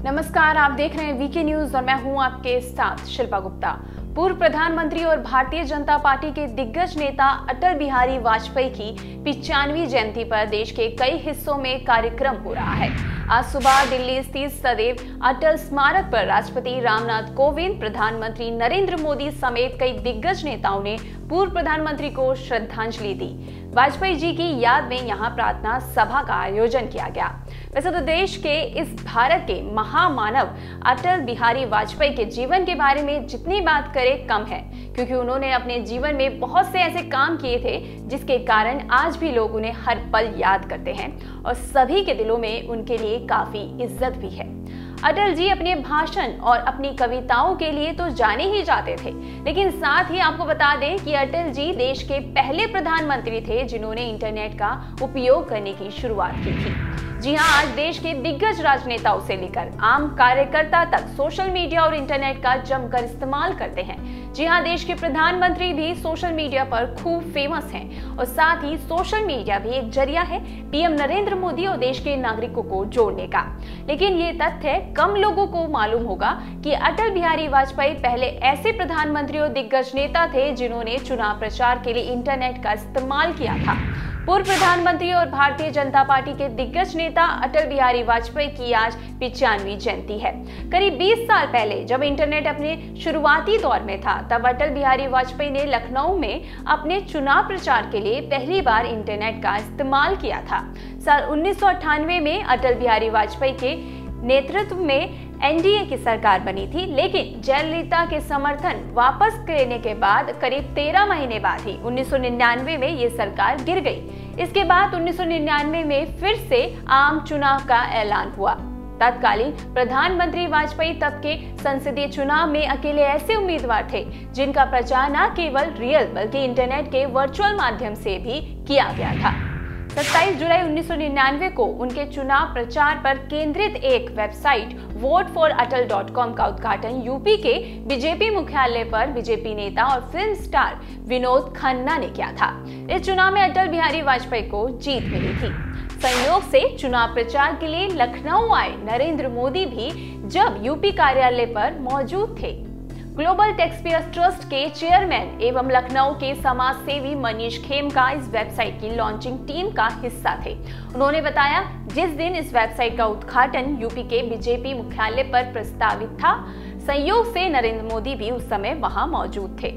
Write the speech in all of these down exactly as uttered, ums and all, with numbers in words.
नमस्कार, आप देख रहे हैं वीके न्यूज और मैं हूं आपके साथ शिल्पा गुप्ता। पूर्व प्रधानमंत्री और भारतीय जनता पार्टी के दिग्गज नेता अटल बिहारी वाजपेयी की पिचानवी जयंती पर देश के कई हिस्सों में कार्यक्रम हो रहा है। आज सुबह दिल्ली स्थित सदैव अटल स्मारक पर राष्ट्रपति रामनाथ कोविंद, प्रधानमंत्री नरेंद्र मोदी समेत कई दिग्गज नेताओं ने पूर्व प्रधानमंत्री को श्रद्धांजलि दी। वाजपेयी जी की याद में यहां प्रार्थना सभा का आयोजन किया गया। वैसे तो देश के इस भारत के महामानव अटल बिहारी वाजपेयी के जीवन के बारे में जितनी बात करें कम है, क्योंकि उन्होंने अपने जीवन में बहुत से ऐसे काम किए थे जिसके कारण आज भी लोग उन्हें हर पल याद करते हैं और सभी के दिलों में उनके लिए काफी इज्जत भी है। अटल जी अपने भाषण और अपनी कविताओं के लिए तो जाने ही जाते थे, लेकिन साथ ही आपको बता दें कि अटल जी देश के पहले प्रधानमंत्री थे जिन्होंने इंटरनेट का उपयोग करने की शुरुआत की थी। जी हां, आज देश के दिग्गज राजनेताओं से लेकर आम कार्यकर्ता तक सोशल मीडिया और इंटरनेट का जमकर इस्तेमाल करते हैं। जी हां, देश के प्रधानमंत्री भी सोशल मीडिया पर खूब फेमस हैं और साथ ही सोशल मीडिया भी एक जरिया है पीएम नरेंद्र मोदी और देश के नागरिकों को जोड़ने का। लेकिन ये तथ्य कम लोगों को मालूम होगा कि अटल बिहारी वाजपेयी पहले ऐसे प्रधानमंत्री और दिग्गज नेता थे जिन्होंने चुनाव प्रचार के लिए इंटरनेट का इस्तेमाल किया था। पूर्व प्रधानमंत्री और भारतीय जनता पार्टी के दिग्गज नेता अटल बिहारी वाजपेयी की आज पिचानवी जयंती है। करीब बीस साल पहले जब इंटरनेट अपने शुरुआती दौर में था, तब अटल बिहारी वाजपेयी ने लखनऊ में अपने चुनाव प्रचार के लिए पहली बार इंटरनेट का इस्तेमाल किया था। साल उन्नीस सौ अट्ठानवे में अटल बिहारी वाजपेयी के नेतृत्व में एनडीए की सरकार बनी थी, लेकिन जयललिता के समर्थन वापस लेने के बाद करीब तेरह महीने बाद ही उन्नीस सौ निन्यानवे में ये सरकार गिर गई। इसके बाद उन्नीस सौ निन्यानवे में फिर से आम चुनाव का ऐलान हुआ। तत्कालीन प्रधानमंत्री वाजपेयी तब के संसदीय चुनाव में अकेले ऐसे उम्मीदवार थे जिनका प्रचार न केवल रियल बल्कि इंटरनेट के वर्चुअल माध्यम से भी किया गया था। सत्ताईस जुलाई उन्नीस सौ निन्यानवे को उनके चुनाव प्रचार पर केंद्रित एक website vote for Atal dot com का उद्घाटन यूपी के बीजेपी मुख्यालय पर बीजेपी नेता और फिल्म स्टार विनोद खन्ना ने किया था। इस चुनाव में अटल बिहारी वाजपेयी को जीत मिली थी। संयोग से चुनाव प्रचार के लिए लखनऊ आए नरेंद्र मोदी भी जब यूपी कार्यालय पर मौजूद थे। ग्लोबल टैक्सपेयर ट्रस्ट के चेयरमैन एवं लखनऊ के समाज सेवी मनीष खेमका इस वेबसाइट की लॉन्चिंग टीम का हिस्सा थे। उन्होंने बताया, जिस दिन इस वेबसाइट का उद्घाटन यूपी के बीजेपी मुख्यालय पर प्रस्तावित था, संयोग से नरेंद्र मोदी भी उस समय वहां मौजूद थे।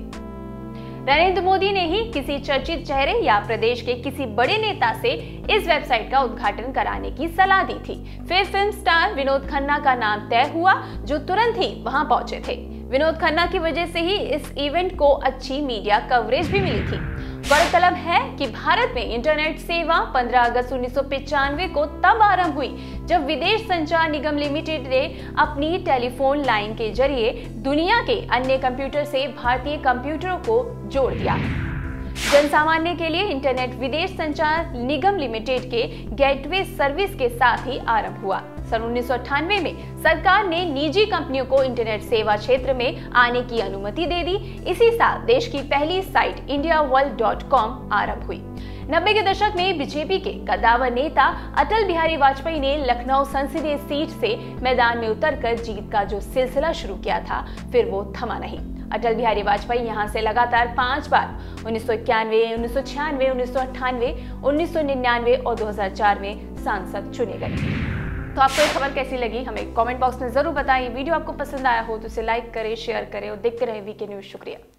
नरेंद्र मोदी ने ही किसी चर्चित चेहरे या प्रदेश के किसी बड़े नेता से इस वेबसाइट का उद्घाटन कराने की सलाह दी थी। फिर फिल्म स्टार विनोद खन्ना का नाम तय हुआ, जो तुरंत ही वहां पहुंचे थे। विनोद खन्ना की वजह से ही इस इवेंट को अच्छी मीडिया कवरेज भी मिली थी। गौरतलब है कि भारत में इंटरनेट सेवा पंद्रह अगस्त उन्नीस सौ पचानवे को तब आरंभ हुई जब विदेश संचार निगम लिमिटेड ने अपनी टेलीफोन लाइन के जरिए दुनिया के अन्य कंप्यूटर से भारतीय कंप्यूटरों को जोड़ दिया। जनसामान्य के लिए इंटरनेट विदेश संचार निगम लिमिटेड के गेटवे सर्विस के साथ ही आरंभ हुआ। सन उन्नीस सौ अट्ठानवे में सरकार ने निजी कंपनियों को इंटरनेट सेवा क्षेत्र में आने की अनुमति दे दी। इसी साल देश की पहली site India world dot com आरंभ हुई। नब्बे के दशक में बीजेपी के कद्दावर नेता अटल बिहारी वाजपेयी ने लखनऊ संसदीय सीट से मैदान में उतरकर जीत का जो सिलसिला शुरू किया था, फिर वो थमा नहीं। अटल बिहारी वाजपेयी यहां से लगातार पांच बार उन्नीस सौ इक्यानवे, उन्नीस सौ छियानवे, उन्नीस सौ अट्ठानवे, उन्नीस सौ निन्यानवे और दो हजार चार में सांसद चुने गए। तो आपको ये खबर कैसी लगी, हमें कमेंट बॉक्स में जरूर बताइए। वीडियो आपको पसंद आया हो तो इसे लाइक करें, शेयर करें और देखते रहे वीके न्यूज। शुक्रिया।